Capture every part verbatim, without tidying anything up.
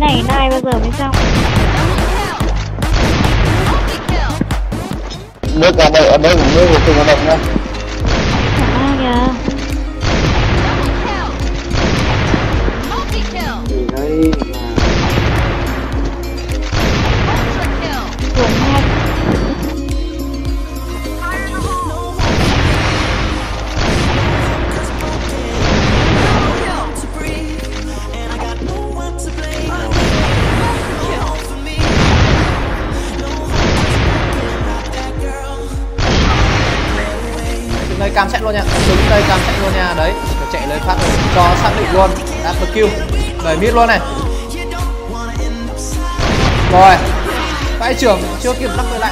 này này bao giờ mới xong. Nước ở đây, ở đây cũng nước của từng hoạt động nha. Chẳng kìa. Thì đây Cuốn hai. Đây cam set luôn nha, xuống đây cam set luôn nha, đấy, chạy lên phát rồi cho xác định luôn, đã có kill, đẩy mid luôn này. Rồi, vãi trưởng chưa kịp lắp về lại.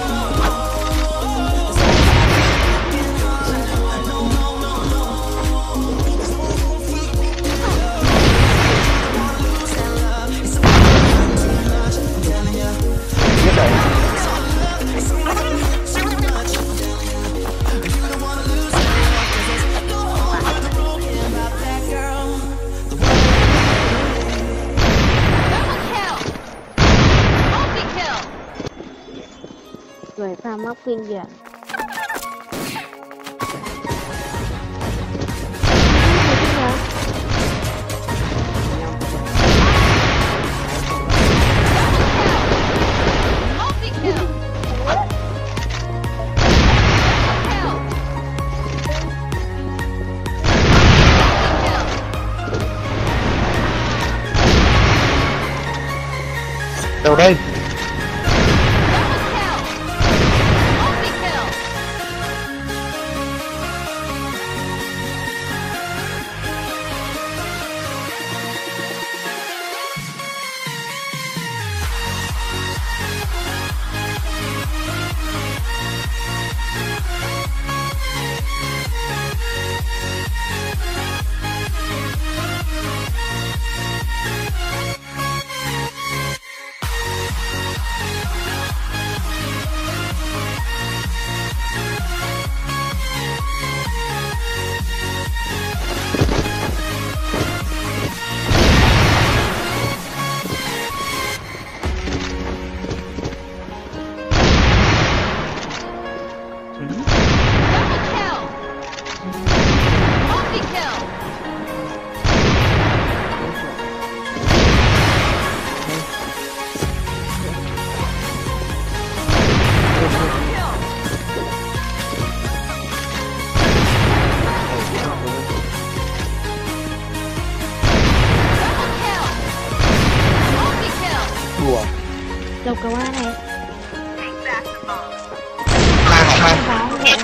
Rồi pha móc kinh kìa. đâu đây? Đầu cầu A này. Hai hoặc hai. Báo nhẹ.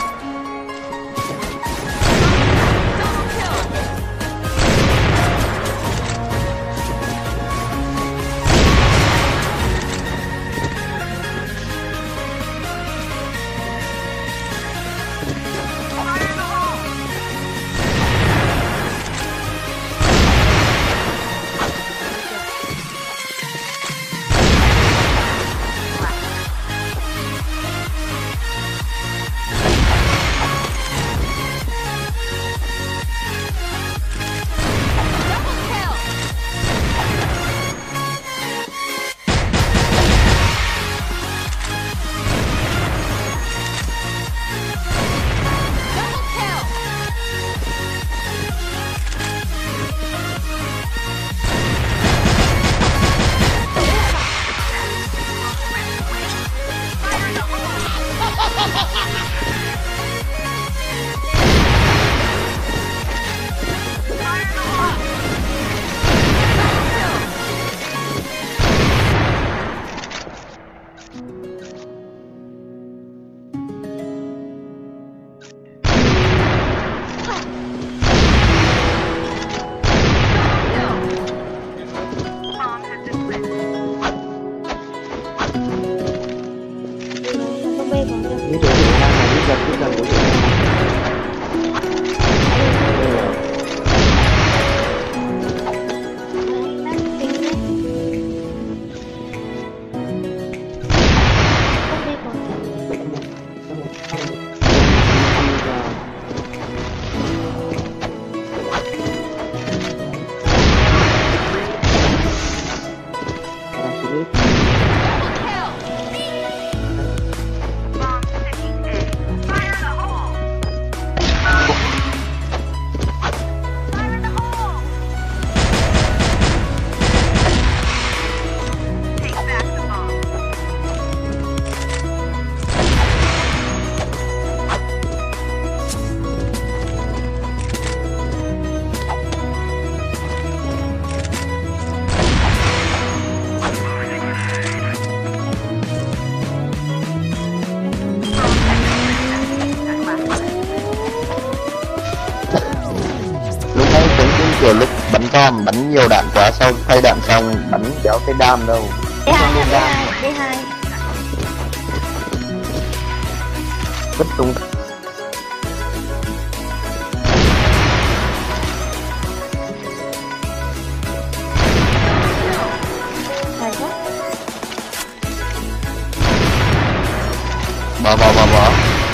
Những chỗ hiện đang là biết gần biết gần của chúng nhiều lúc bắn đam bắn nhiều đạn quá sau thay đạn xong bắn kéo cái đam đâu. D hai D hai D hai. Vứt tung. Hay quá. Bỏ bỏ bỏ bỏ.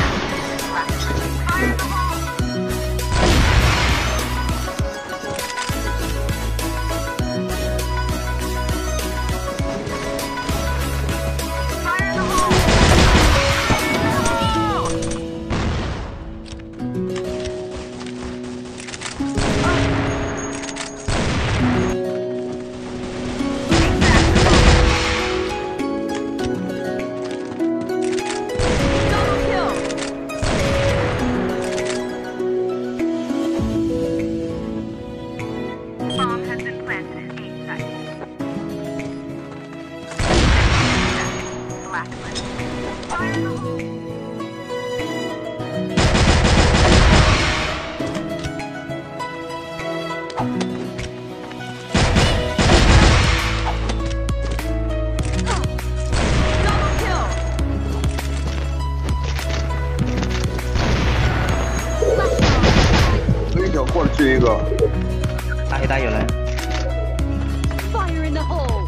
追求过去一个， 大黑大有人。 Fire in the hole!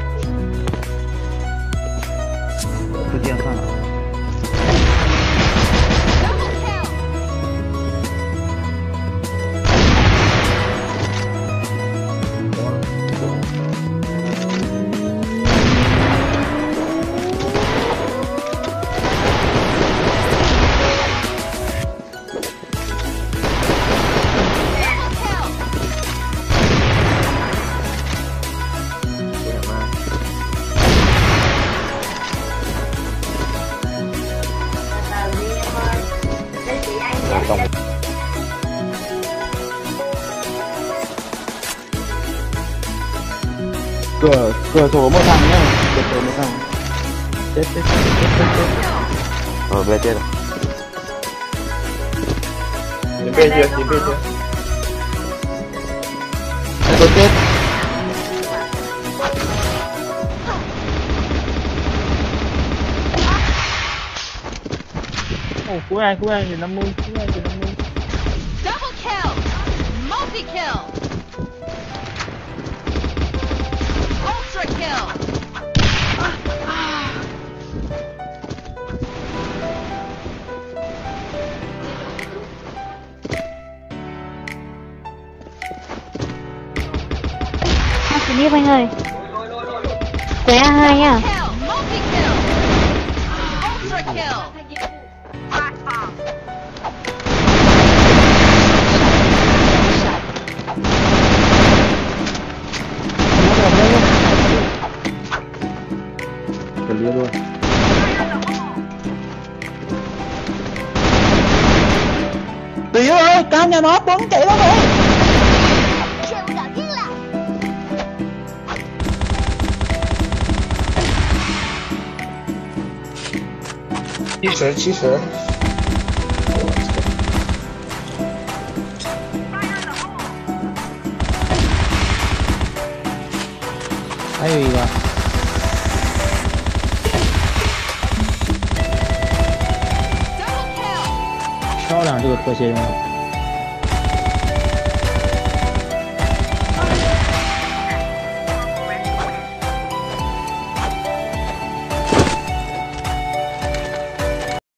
就这样上了。 Double kill! cửa cửa sổ một thằng nhá, cửa sổ một thằng. Chết chết chết chết chết chết. Ờ về chết rồi. Đến bên chưa, đến bên chưa. Tôi chết. Ồ, cuối ai cuối ai thì năm mươi, cuối ai thì năm mươi. Double kill! Multi kill! Ultra kill! À, xin đi anh ơi. Quế A hai nhá. Kill! Multi kill! Ultra kill! Clear luôn. Tiểu ơi, cao nhà nó bắn chạy đó rồi. 七十七十， 还有一个，漂亮这个特写用的。